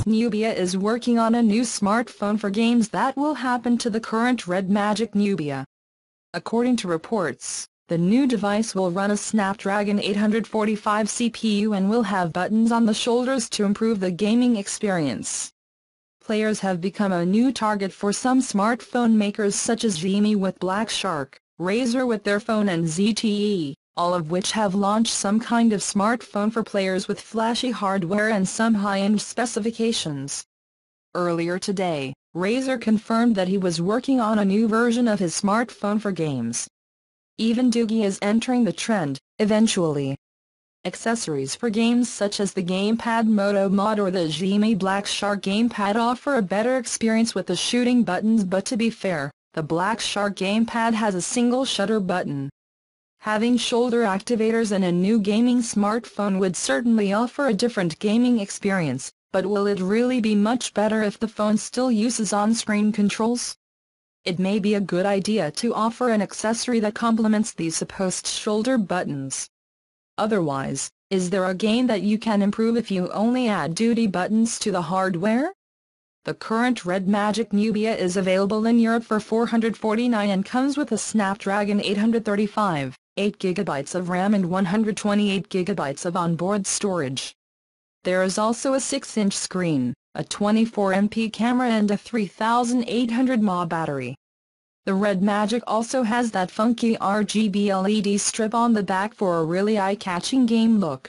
Nubia is working on a new smartphone for games that will happen to the current Red Magic Nubia. According to reports, the new device will run a Snapdragon 845 CPU and will have buttons on the shoulders to improve the gaming experience. Players have become a new target for some smartphone makers such as Xiaomi with Black Shark, Razer with their phone and ZTE, all of which have launched some kind of smartphone for players with flashy hardware and some high-end specifications. Earlier today, Razer confirmed that he was working on a new version of his smartphone for games. Even Doogie is entering the trend, eventually. Accessories for games such as the Gamepad Moto Mod or the Xiaomi Black Shark Gamepad offer a better experience with the shooting buttons, but to be fair, the Black Shark Gamepad has a single shutter button. Having shoulder activators in a new gaming smartphone would certainly offer a different gaming experience, but will it really be much better if the phone still uses on-screen controls? It may be a good idea to offer an accessory that complements these supposed shoulder buttons. Otherwise, is there a game that you can improve if you only add duty buttons to the hardware? The current Red Magic Nubia is available in Europe for $449 and comes with a Snapdragon 835, 8GB of RAM and 128GB of onboard storage. There is also a 6-inch screen, a 24MP camera and a 3800 mAh battery. The Red Magic also has that funky RGB LED strip on the back for a really eye-catching game look.